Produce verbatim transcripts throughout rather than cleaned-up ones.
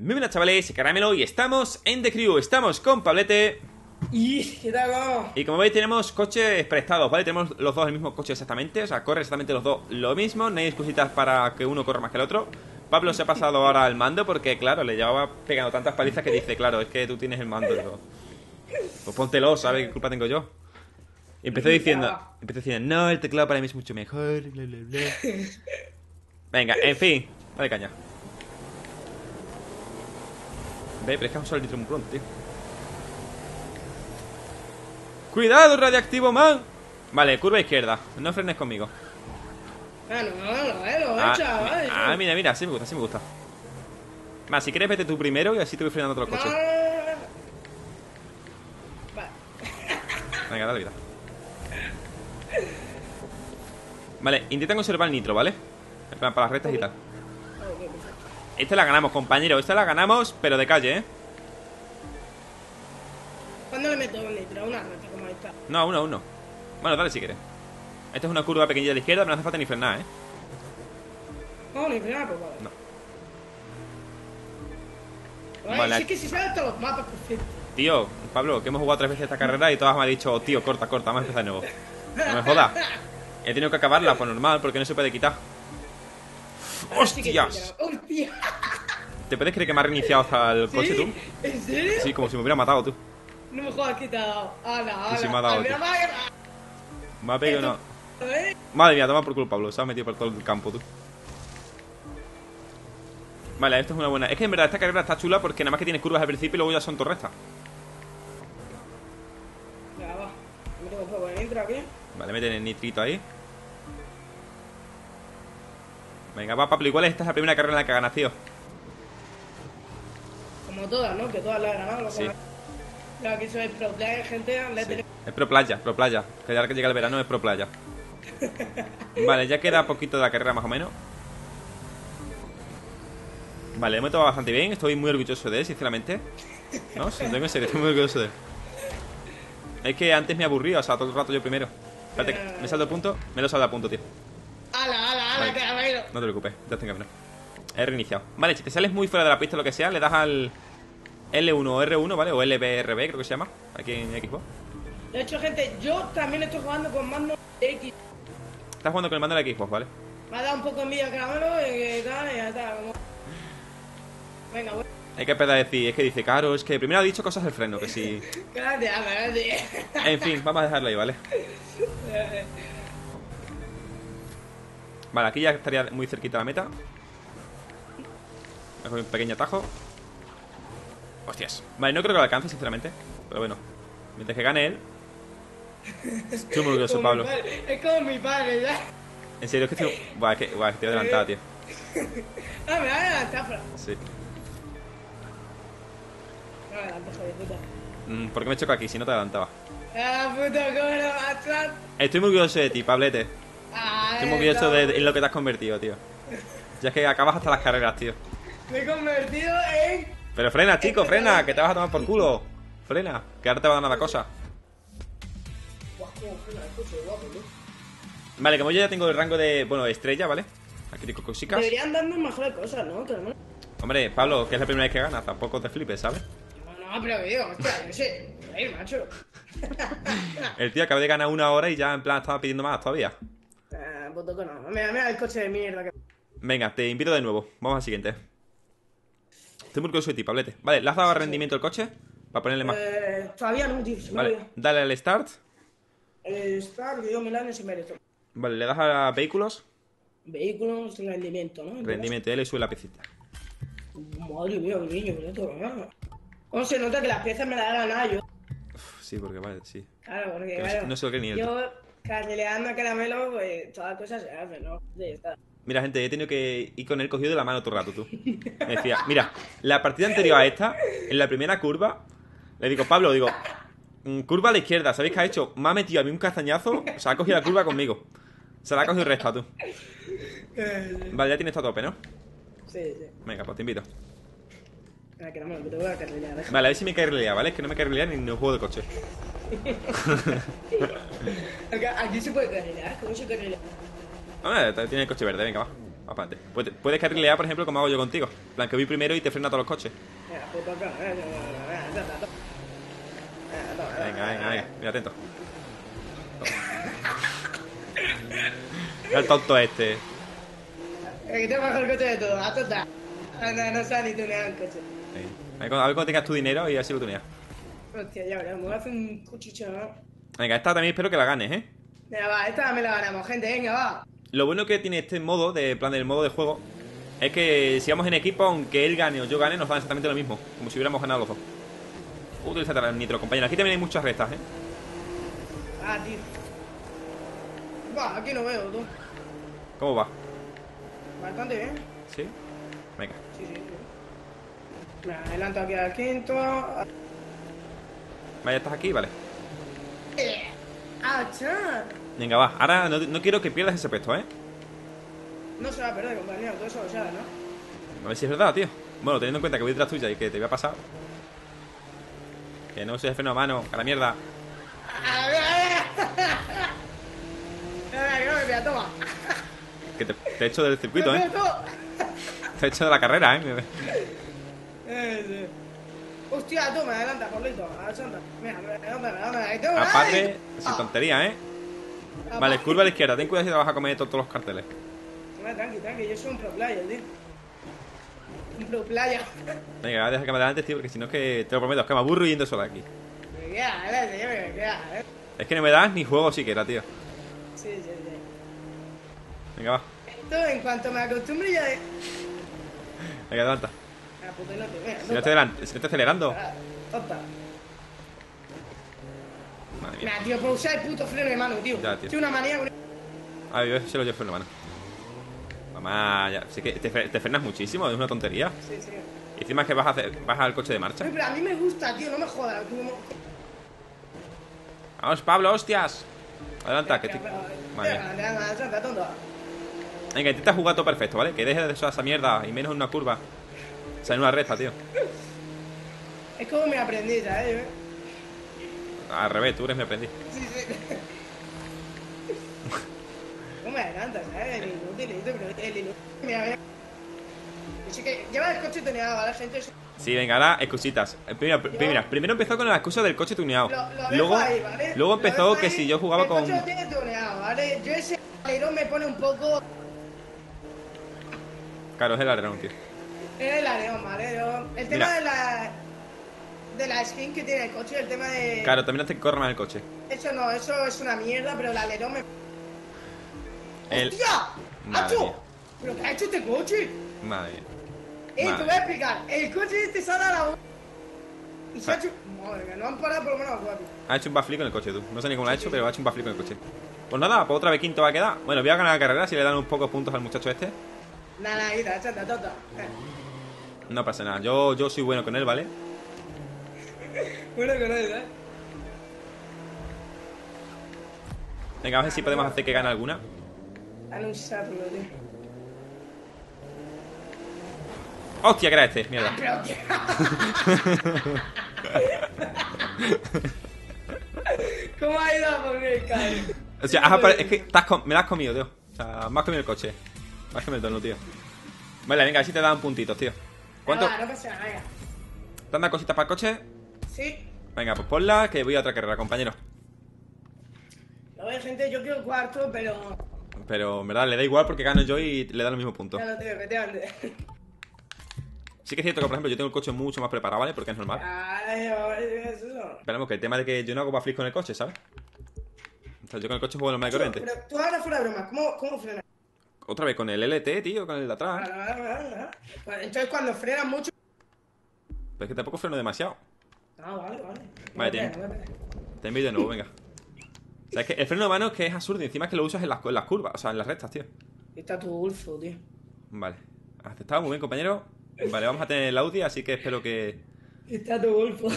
Muy buenas chavales, Caramelo y estamos en The Crew, estamos con Pablete. Y, ¿qué tal, cómo? Y como veis tenemos coches prestados, ¿vale? Tenemos los dos el mismo coche exactamente, o sea, corren exactamente los dos lo mismo. No hay excusitas para que uno corra más que el otro. Pablo se ha pasado ahora al mando porque, claro, le llevaba pegando tantas palizas que dice, claro, es que tú tienes el mando. Digo, pues póntelo, ¿sabes qué culpa tengo yo? Y empezó diciendo, empezó diciendo, no, el teclado para mí es mucho mejor, bla, bla, bla. Venga, en fin, dale caña. Ve, pero es que vamos a usar el nitro muy pronto, tío. ¡Cuidado, radiactivo, man! Vale, curva izquierda. No frenes conmigo. Ah, no, no, no, eh, lo he Ah, hecho, chaval. ah, mira, mira, sí me gusta, sí me gusta. Más, si quieres vete tú primero y así te voy frenando otro coche. No, vale. Venga, dale vida. Vale, intenta conservar el nitro, ¿vale? En plan, para las rectas y tal. Esta la ganamos, compañero. Esta la ganamos, pero de calle, ¿eh? ¿Cuándo le meto un litro? Una rata como esta. No, a uno, a uno. Bueno, dale si quieres. Esta es una curva pequeña de la izquierda, pero no hace falta ni frenar, ¿eh? No, ni frenar, pues vale. No. Vale, Vale. sí que si sabes todos los mapas, perfecto. Tío, Pablo, que hemos jugado tres veces esta carrera y todas me ha dicho, tío, corta, corta, vamos a empezar de nuevo. No me jodas. He tenido que acabarla, pues normal, porque no se puede quitar. Ahora sí que sí, ¡Hostias! pero- ¡Hostia! ¿Te puedes creer que me ha reiniciado hasta el coche, ¿Sí? tú? ¿En serio? Sí, como si me hubiera matado, tú. No me jodas que te ha dado. ¡Hala, hala! Sí, me ha dado, Al menos tío. me ha dado. Me ha pegado una... ¿Eh? Madre mía, toma por culo, Pablo. Se ha metido por todo el campo, tú. Vale, esto es una buena... Es que en verdad esta carrera está chula porque nada más que tienes curvas al principio y luego ya son torrestas. Ya va. Me tengo un poco de nitro aquí. Vale, meten el nitrito ahí. Venga, va, Pablo. Igual esta es la primera carrera en la que ganas, tío. Como todas, ¿no? Que todas las he ganado. Lo Sí. Claro, que eso es pro player, gente. Le Sí. tenemos... Es pro playa, pro playa. Que ya que llega el verano es pro playa. Vale, ya queda poquito de la carrera más o menos. Vale, hemos tomado bastante bien. Estoy muy orgulloso de él, sinceramente. No, si tengo en serio, estoy muy orgulloso de él. Es que antes me aburría, o sea, todo el rato yo primero. Espérate, ¿me salto el punto? Me lo salto a punto, tío. ¡Hala, hala, hala, Vale. caramelo! No te preocupes, ya estoy en camino. He reiniciado. Vale, si te sales muy fuera de la pista o lo que sea, le das al L uno o R uno, ¿vale? O L B R B, creo que se llama. Aquí en Xbox. De hecho, gente, yo también estoy jugando con mando X. Estás jugando con el mando de la Xbox, ¿vale? Me ha dado un poco de envidia caramelo y tal, y ya está. Como... Venga, voy. Hay que empezar a decir, es que dice, claro, es que primero ha dicho cosas del freno, que sí. Gracias, gracias. En fin, vamos a dejarlo ahí, ¿vale? Vale, aquí ya estaría muy cerquita la meta. Con un pequeño atajo. Hostias. Vale, no creo que lo alcance, sinceramente. Pero bueno, mientras que gane él. Estoy muy orgulloso, Como Pablo. mi padre, es como mi padre, ¿ya? En serio, es que estoy... Buah, es que, buah, es que estoy adelantado, tío. Ah, me va a adelantar, Fran. Sí. No me adelantes, joder, puta. Mm, ¿Por qué me choco aquí si no te adelantaba? Ah, puta, cómo lo va a atrás. Estoy muy orgulloso de ti, Pablete. Ah, Estoy muy orgulloso de en lo que te has convertido, tío. Ya es que acabas hasta las carreras, tío. Me he convertido en... Pero frena, chico, frena, que te vas a tomar por culo. Frena, que ahora te va a dar nada cosa. Guau, cómo frena el coche, guapo, ¿no? Vale, como yo ya tengo el rango de, bueno, estrella, ¿vale? Aquí tengo cositas. Deberían darnos mejores cosas, ¿no? Caramelo. Hombre, Pablo, que es la primera vez que ganas, tampoco te flipes, ¿sabes? No, no, pero que digo, hostia, yo sé. Ahí, macho. El tío acaba de ganar una hora y ya en plan estaba pidiendo más todavía. Ah, puto que no. Mira, mira el coche de mierda que... Venga, te invito de nuevo. Vamos al siguiente. Estoy muy orgulloso de ti, Pablete. Vale, ¿le has dado rendimiento al coche? Para ponerle más. Eh, todavía no, tío. Se me Vale, olvidó. dale al start. Eh, Star, que yo Milán y merece. Vale, le das a vehículos. Vehículos, rendimiento, ¿no? Entonces, Rendimiento, él le sube la piecita. madre mía, qué niño, pero esto, ¿no? ¿Cómo se nota que las piezas me las he ganado yo? Uf, sí, porque vale, sí. Claro, porque Que no sé- claro, no sé lo que ni el yo carrileando a caramelo, pues todas las cosas se hacen, ¿no? Ya está. Mira, gente, he tenido que ir con él cogido de la mano todo el rato, tú. Me decía, mira, la partida anterior a esta, en la primera curva, le digo, Pablo, digo, mm, curva a la izquierda, ¿sabéis qué ha hecho? Me ha metido a mí un castañazo, o sea, ha cogido la curva conmigo. Se la ha cogido recta, tú. Vale, ya tienes todo a tope, ¿no? Sí, sí. Venga, pues te invito. Ah, caramelo, que te voy a carrilear, ¿eh? Vale, a ver si me cae realidad, ¿vale? Es que no me cae realidad ni en el juego de coche. Acá- Aquí se puede carrilear, ¿cómo se carrilea? Ah, tiene el coche verde, venga, va. Aparte. Puedes, puedes carrilear, por ejemplo, como hago yo contigo. En plan, que voy primero y te frena todos los coches. Venga, puto acá, venga, venga, venga, venga, venga, Venga, venga, venga. Mira, atento. Mira el tonto este. El que te baja el coche de todo, a toda. No, no sabe ni tunear el coche. Sí. A ver, cuando- a ver cuando tengas tu dinero y así lo tuneas. Hostia, ya veremos, voy a hacer un cuchicho, ¿no? Venga, esta también espero que la ganes, ¿eh? Venga, va, esta me la ganamos, gente, venga, va. Lo bueno que tiene este modo, de en plan del modo de juego, es que si vamos en equipo, aunque él gane o yo gane, nos dan exactamente lo mismo. Como si hubiéramos ganado los dos. Utiliza el nitro, compañero. Aquí también hay muchas restas, ¿eh? Ah, tío. Va, aquí no veo, tú. ¿Cómo va? Bastante bien. ¿Sí? Venga. Sí, sí, sí. Me adelanto aquí al quinto. Vaya, estás aquí, vale. Eh, ¡Ah, chan! Venga, va. Ahora no, no quiero que pierdas ese puesto, ¿eh? No se va a perder, compañero, todo eso lo sabes, ¿no? A ver si es verdad, tío. Bueno, teniendo en cuenta que voy detrás tuya y que te voy a pasar. Que no uses el freno a mano, a la mierda. ¡A ver, a ver! Venga, que no me pilla, toma. Que te, te he hecho del circuito, Me ¿eh? pilla todo. Te he hecho de la carrera, ¿eh? Eh, sí. Hostia, tú me adelantas, Carlito. A ver, Santa. Mira, me adelanta, me adelanta. Ahí tengo. Aparte, ¡Ay! sin Ah, tontería, ¿eh? aparte. Vale, curva a la izquierda. Ten cuidado si te vas a comer todos los carteles. No, tranqui, tranqui, yo soy un pro player, tío. Un pro player. Venga, deja que me adelantes, tío, porque si no es que te lo prometo, es que me aburro yendo solo aquí. Me queda, gracias, yo me queda, eh. Es que no me das ni juego siquiera, tío. Sí, sí, sí. Venga, va. Esto, en cuanto me acostumbre ya de. Venga, adelanta. Ah, puta, no te veas. Si no estoy, adelan- si no estoy acelerando. Tonta. Madre mía. Mira, tío, puedo usar el puto freno de mano, tío. Ya, tío. Tengo una manía con. A ver, yo se lo llevo en la mano. Mamá, ya. Sí que te, fre- te frenas muchísimo, es una tontería. Sí, sí. Y encima es que vas, a hacer, vas al coche de marcha. Oye, pero a mí me gusta, tío, no me jodas. Como... Vamos, Pablo, hostias. Adelanta, que te... Venga, Madre venga, mía. venga, venga, tonta, tonta. Venga, intenta jugar todo perfecto, ¿vale? Que dejes de usar esa mierda y menos en una curva. O sea, en una recta, tío. Es como mi aprendiz, ¿sabes? Al revés, tú eres mi aprendiz. Sí, sí. No me adelantas, ¿sabes? El inútil, pero el inútil. Mira, mira. Así que lleva el coche tuneado, ¿vale, gente? Eso- Sí, venga, ahora escusitas. Eh, Mira, pr- mira, primero empezó con la excusa del coche tuneado. Lo, lo dejo Luego, ahí, ¿vale? luego Lo empezó dejo que ahí. si yo jugaba el con... coche lo tiene tuneado, ¿vale? Yo ese alerón me pone un poco... Claro, es el alerón, tío. Es el alerón, ¿vale? Yo- El tema Mira. de la... De la skin que tiene el coche, el tema de... Claro, también hace que corra más el coche. Eso no, eso es una mierda, pero el alerón me... El... ¡Hostia! Madre mía. ¡Hacho! ¿Pero qué ha hecho este coche? Madre mía. Eh, te Madre. voy a explicar. El coche este sale a la... Y se ha Ah. hecho... Madre mía, no han parado por lo menos a cuatro. Ha hecho un backflip con el coche, tú. No sé ni cómo lo ha hecho, pero ha hecho un backflip con el coche. Pues nada, pues otra vez quinto va a quedar. Bueno, voy a ganar la carrera si le dan unos pocos puntos al muchacho este. Nada, quita, chata, tota. Eh. No pasa nada. Yo, yo soy bueno con él, ¿vale? Bueno, que no es, ¿eh? Venga, a ver si podemos hacer que gane alguna. Dale un sarlo, tío. ¡Hostia, que era este! Mierda. Ah, pero, tío. ¿Cómo ha ido a poner el cable? O sea, has apare- es que te has com- me la has comido, tío. O sea, me has comido el coche. Me has comido el donut, tío. Vale, venga, a ver si te dan puntitos, tío. ¿Cuánto? No, no pasa nada, venga. ¿Te han dado cositas para el coche? Sí. Venga, pues ponla, que voy a otra carrera, compañero. Lo ve, gente, yo quiero cuarto, pero... Pero en verdad le da igual porque gano yo y le da los mismos puntos. Ya lo tengo, efectivamente. Sí que es cierto que, por ejemplo, yo tengo el coche mucho más preparado, ¿vale? Porque es normal. Ay, ¿qué es eso? Esperemos que el tema de que yo no hago backflip con el coche, ¿sabes? O sea, yo con el coche juego normal y corriente. Pero tú ahora fuera de broma, ¿cómo, cómo frenas? Otra vez con el L T, tío, con el de atrás. Vale, vale, vale, vale. Vale, entonces cuando frenas mucho... Pero es que tampoco freno demasiado. Ah, vale, vale. Vale, No me tío. pegues, no me pegues. Te envío de nuevo, venga. O sea, es que el freno de mano es que es absurdo. Y encima es que lo usas en las, en las curvas, o sea, en las rectas, tío. Está tu Ulfo, tío. Vale. Aceptado, muy bien, compañero. Vale, vamos a tener el Audi, así que espero que... Está tu Golfo.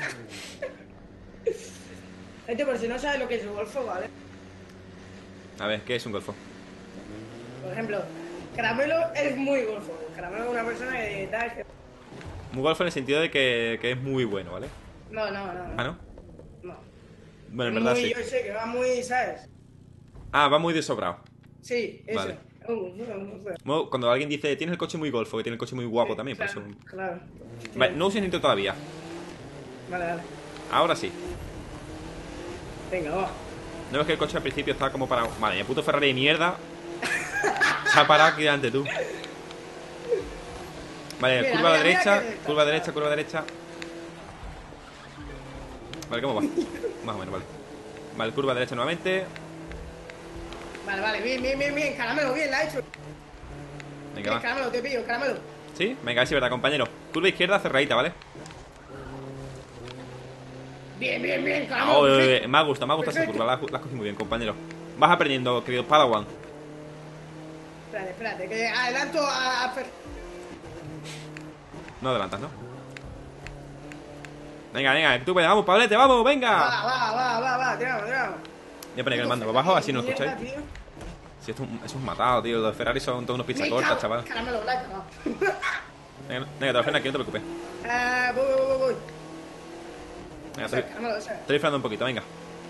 Gente, por si no sabes lo que es un Golfo, ¿vale? A ver, ¿qué es un golfo? Por ejemplo, Caramelo es muy Golfo. Caramelo es una persona que tal que... Un golfo en el sentido de que, que es muy bueno, ¿vale? No, no, no. Ah, ¿no? No. Bueno, en Es verdad muy, sí. Yo sé que va muy, ¿sabes? Ah, va muy desobrado. Sí, eso. Vale. Uh, no, no sé. Bueno, cuando alguien dice, tienes el coche muy golfo, que tiene el coche muy guapo Sí, también, claro, por eso... Claro. Vale, no uses nitro todavía. Vale, vale. Ahora sí. Venga, va. ¿No ves que el coche al principio estaba como parado? Vale, el puto Ferrari de mierda. Se ha parado aquí delante tú. Vale, Mira, curva a la mira, mira derecha, que- curva a la derecha, curva a la derecha. Vale, ¿cómo va? Más o menos, vale. Vale, curva a la derecha nuevamente. Vale, vale, bien, bien, bien, bien. Caramelo, bien, la ha hecho. Venga, Bien, va. caramelo, te pillo, caramelo. ¿Sí? Venga, a ver si es verdad, compañero. Curva izquierda cerradita, ¿vale? Bien, bien, bien, Ah, caramelo. oh, eh, perfecto. eh, me ha gustado, me ha gustado esa Perfecto. curva. La, la has cogido muy bien, compañero. Vas aprendiendo, querido Padawan. Espérate, espérate, que adelanto a, a Fer. No adelantas, ¿no? Venga, venga, tú puedes, vamos, Pablete, vamos, venga. Va, va, va, va, va, tiramos, tiramos. Voy a poner el mando para abajo, así no lo escucháis. Mierda, tío. Si esto, es un- eso es un matado, tío. Los Ferrari son todos unos Me pizza cortas, cago- chaval. Caramelo, la he cagado. Venga, venga, te lo freno aquí, no te preocupes. Eh, voy, voy, voy, voy. Venga, Ese, estoy, caramelo, ese. estoy frenando un poquito, venga.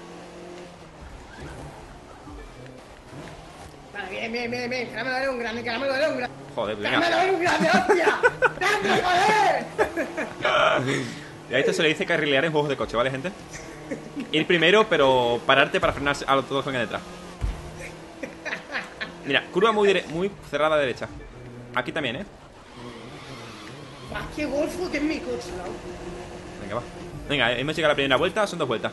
Vale, bien, bien, bien, bien. Caramelo, eres un grande, caramelo, eres un grande. Joder, Caramelo, venga. eres un grande, hostia. ¡Grande, joder! Y a esto se le dice carrilear en juegos de coche, ¿vale, gente? Ir primero, pero pararte para frenar a los todos que vengan detrás. Mira, curva muy, dire- muy cerrada a la derecha. Aquí también, ¿eh? Buah, qué golfo que es mi coche, ¿no? Venga, va. Venga, hemos llegado a la primera vuelta, son dos vueltas.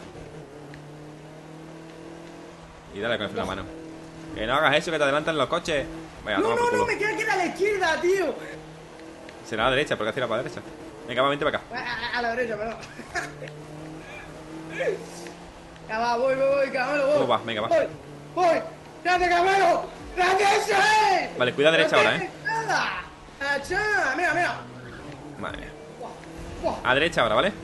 Y dale con el freno a mano. Que no hagas eso, que te adelantan los coches. Vaya, No, toma por no, culo. no, me queda que ir a la izquierda, tío. Será a la derecha, porque hace la para la derecha. Venga, va, vente para acá. A, a- a la derecha, perdón. Ya va, voy, voy, voy, caramelo, voy. ¿Cómo vas? Venga, va. Voy, voy. ¡Grande, caramelo! ¡Grande ese! Vale, cuida derecha ¡No ahora, tienes nada! ¡Achá! Mira, mira. Madre mía. Buah, buah. A derecha ahora, ¿vale?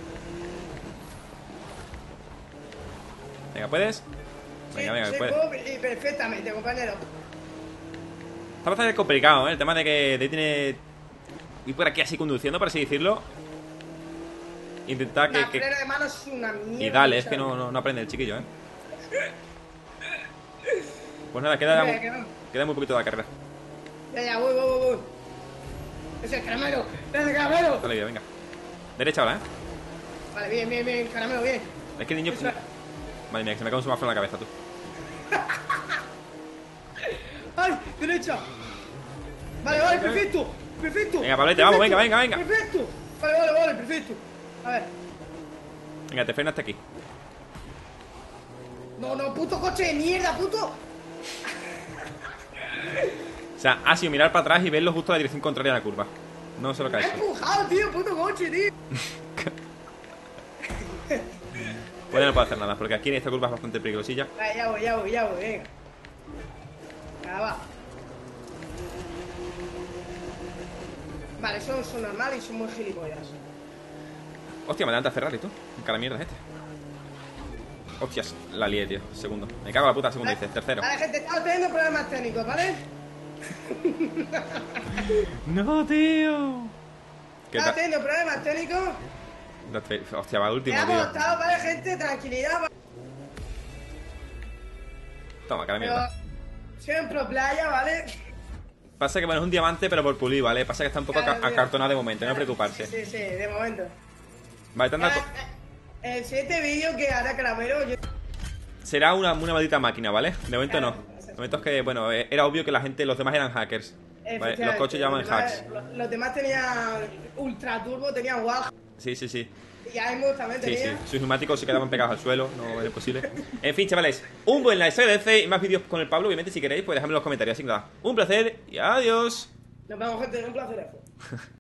Venga, ¿puedes? Venga, Sí, venga, sí, puedes. puedo y perfectamente, compañero. Está bastante complicado, ¿eh? El tema de que de tiene... Ir por aquí así conduciendo, por así decirlo. Intentar que... La que- freno de mano es una mierda. Y dale, es que chaval. no, no, no aprende el chiquillo, ¿eh? Pues nada, queda, Venga, que no. queda muy poquito de la carrera. Ya, ya, voy, voy, voy, voy. Ese es caramelo. ¡Grande, caramelo! Dale, venga. Derecha ahora, ¿eh? Vale, bien, bien, bien, caramelo, bien. Es que el niño... Eso es. Madre mía, que se me cae un semáforo en la cabeza, tú. ¡Ay! ¡Derecha! Vale, vale, perfecto. Perfecto. Venga, Pablete, vamos, venga, venga, venga. Perfecto. Vale, vale, vale, perfecto. A ver. Venga, te freno hasta aquí. No, no, puto coche de mierda, puto. O sea, ha sido mirar para atrás y verlo justo a la dirección contraria a la curva. No sé lo que ha Me ha hecho. empujado, tío, puto coche, tío. Pues ya no puedo hacer nada, porque aquí en esta curva es bastante peligrosilla. Vale, ya voy, ya voy, ya voy, venga. Ya va. Vale, son, son normales y son muy gilipollas. Hostia, me adelanta Ferrari, tú. ¿Qué cara mierda es este? Hostias, la lié, tío. Segundo. Me cago en la puta, segundo dices. Tercero. Vale, gente, estamos teniendo problemas técnicos, ¿vale? No, tío. ¿Qué Estamos tal? teniendo problemas técnicos. Hostia, va el último, Ya tío. hemos estado, ¿vale, gente? Tranquilidad, ¿vale? Toma, cara Pero mierda. siempre playa, ¿vale? Pasa que bueno, es un diamante, pero por pulir, ¿vale? Pasa que está un poco Claro, aca- tío. acartonado de momento, no preocuparse. Sí, sí, de momento. Vale, te han dado co- Eh, El siguiente vídeo que hará Caramelo, yo... será una, una maldita máquina, ¿vale? De momento no. De momento es que, bueno, eh, era obvio que la gente, los demás eran hackers. ¿Vale? Los Efectivamente, coches llaman los demás- hacks. Los, los demás tenían ultra turbo, tenían wow. Sí, sí, sí. Y Aimus también Sí, sí. tenía. Sus neumáticos se quedaban pegados al suelo, no es posible. En fin, chavales, un buen like, se agradece y más vídeos con el Pablo. Obviamente, si queréis, pues dejadme en los comentarios. Así que nada, un placer y adiós. Nos vemos, gente, un placer.